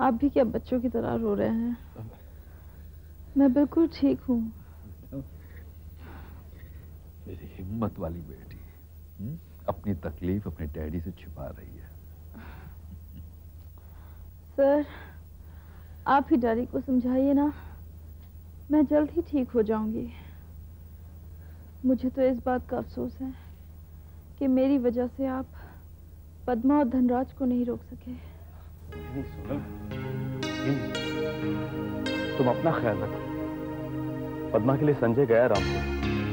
आप भी क्या बच्चों की तरह रो रहे हैं? मैं बिल्कुल ठीक हूँ। मेरी हिम्मत वाली बेटी अपनी तकलीफ अपने डैडी से छिपा रही है। सर, आप ही डैडी को समझाइए ना, मैं जल्द ही ठीक हो जाऊंगी। मुझे तो इस बात का अफसोस है कि मेरी वजह से आप पद्मा और धनराज को नहीं रोक सके। नहीं सोनल, तुम अपना ख्याल रखो। पद्मा के लिए संजय गया रामपुर।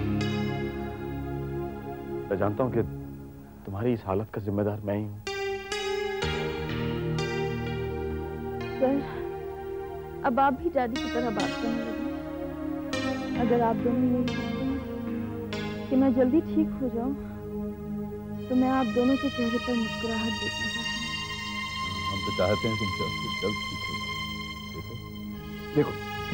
मैं जानता हूं कि तुम्हारी इस हालत का जिम्मेदार मैं ही हूं। सर, अब आप भी डैडी की तरह बात करने लगे। अगर आप दोनों यही चाहते हैं कि मैं जल्दी ठीक हो जाऊं, तो मैं आप दोनों के चेहरे पर मुस्कुराहट देखना चाहती हूँ। हम तो चाहते हैं तुम जल्द से जल्द ठीक हो जाओ। देखो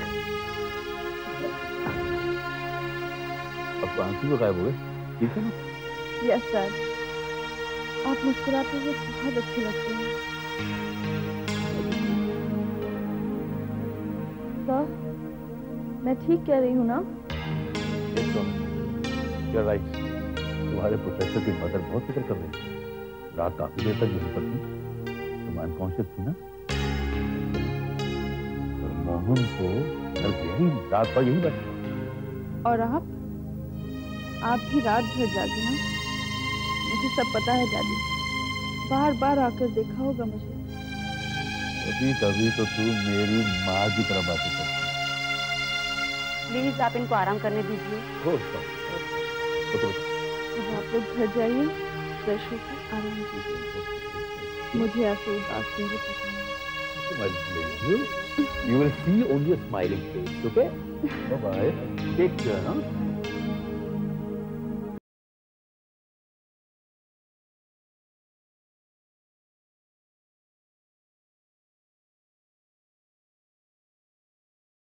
अब तो आंसू भी गायब हो गए, ठीक है ना? यस सर, आप मुस्कुराते हुए बहुत अच्छे लगते हैं। सर, मैं ठीक कह रही हूँ ना? You're right. तुम्हारे प्रोफेसर की मदर बहुत फिक्र कर रही थी। रात काफी देर तक यहीं पर थी। तुम अनकॉन्शियस थी ना? और मोहन को घर गहरी रात भर यही बैठा। और आप भी रात भर जागे ना? मुझे सब पता है डैडी, बार बार आकर देखा होगा मुझे। कभी कभी तो तू मेरी माँ की तरह बातें करती। प्लीज आप इनको आराम करने दीजिए। अब आप लोग घर जाइए, फ्रेश होकर आराम कीजिए। मुझे ऐसे उदास चेहरे पसंद You will see only a smiling face, okay? Bye bye. Take care, huh?